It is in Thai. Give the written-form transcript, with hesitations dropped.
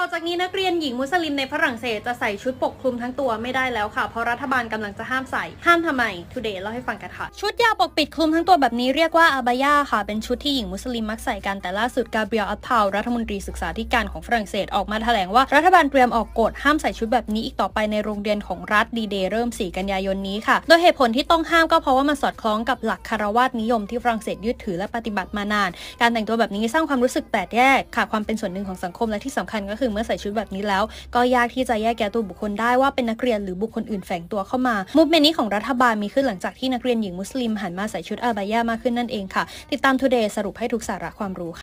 อจากนี้นักเรียนหญิงมุสลิมในฝรั่งเศสจะใส่ชุดปกคลุมทั้งตัวไม่ได้แล้วค่ะเพราะรัฐบาลกำลังจะห้ามใส่ทำไม Today เล่าให้ฟังกันค่ะชุดยาวปกปิดคลุมทั้งตัวแบบนี้เรียกว่าอาบายาค่ะเป็นชุดที่หญิงมุสลิมมักใส่กันแต่ล่าสุดกาเบรียล อัตพาวรัฐมนตรีศึกษาธิการของฝรั่งเศสออกมาแถลงว่ารัฐบาลเตรียมออกกฎห้ามใส่ชุดแบบนี้อีกต่อไปในโรงเรียนของรัฐดีเดย์เริ่ม4 กันยายนนี้ค่ะโดยเหตุผลที่ต้องห้ามก็เพราะว่ามันสอดคล้องกับหลักคารวาสนิยมที่ฝรั่งเศสยึดถือและปฏิบัติมานานการแต่งตัวแบบนี้สร้างความรู้สึกแปลกแยกขาดความเป็นส่วนหนึ่งของสังคมและที่สำคัญก็คือเมื่อใส่ชุดแบบนี้แล้วก็ยากที่จะแยกแยะตัวบุคคลได้ว่าเป็นนักเรียนหรือบุคคลอื่นแฝงตัวเข้ามามูฟเมนต์นี้ของรัฐบาลมีขึ้นหลังจากที่นักเรียนหญิงมุสลิมหันมาใส่ชุดอาบายามากขึ้นนั่นเองค่ะติดตาม Today สรุปให้ทุกสาระความรู้